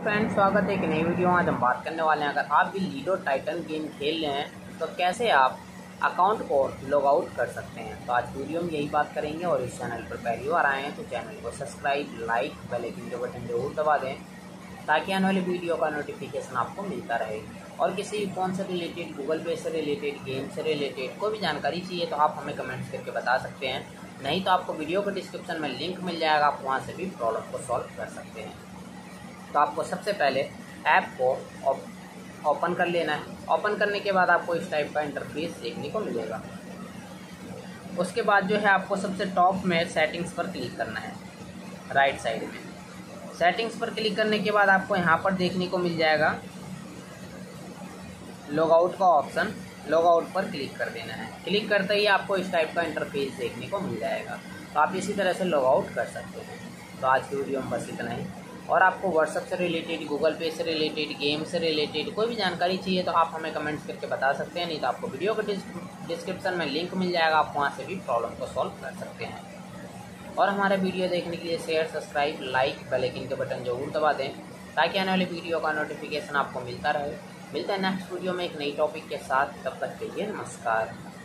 Friends, स्वागत है एक नई वीडियो में। आज हम बात करने वाले हैं, अगर आप भी लीडो टाइटन गेम खेल रहे हैं तो कैसे आप अकाउंट को लॉग आउट कर सकते हैं। तो आज वीडियो में यही बात करेंगे। और इस चैनल पर पहली बार आए हैं तो चैनल को सब्सक्राइब, लाइक, बेल आइकन के बटन जरूर दबा दें ताकि आने वाली वीडियो का नोटिफिकेशन आपको मिलता रहे। और किसी भी फ़ोन से रिलेटेड, गूगल पे से रिलेटेड, गेम से रिलेटेड कोई भी जानकारी चाहिए तो आप हमें कमेंट्स करके बता सकते हैं। नहीं तो आपको वीडियो के डिस्क्रिप्शन में लिंक मिल जाएगा, आप वहाँ से भी प्रॉब्लम को सॉल्व कर सकते हैं। तो आपको सबसे पहले ऐप को ओपन कर लेना है। ओपन करने के बाद आपको इस टाइप का इंटरफेस देखने को मिलेगा। उसके बाद जो है आपको सबसे टॉप में सेटिंग्स पर क्लिक करना है, राइट साइड में। सेटिंग्स पर क्लिक करने के बाद आपको यहाँ पर देखने को मिल जाएगा लॉग आउट का ऑप्शन। लॉग आउट पर क्लिक कर देना है। क्लिक करते ही आपको इस टाइप का इंटरफेस देखने को मिल जाएगा। तो आप इसी तरह से लॉग आउट कर सकते हैं। तो आज की वीडियो में बस इतना ही। और आपको व्हाट्सएप से रिलेटेड, गूगल पे से रिलेटेड, गेम से रिलेटेड कोई भी जानकारी चाहिए तो आप हमें कमेंट्स करके बता सकते हैं। नहीं तो आपको वीडियो के डिस्क्रिप्शन में लिंक मिल जाएगा, आप वहाँ से भी प्रॉब्लम को सॉल्व कर सकते हैं। और हमारे वीडियो देखने के लिए share, subscribe, like, bell icon के बटन जरूर दबा दें ताकि आने वाली वीडियो का नोटिफिकेशन आपको मिलता रहे। मिलते हैं नेक्स्ट वीडियो में एक नई टॉपिक के साथ। तब तक के लिए नमस्कार।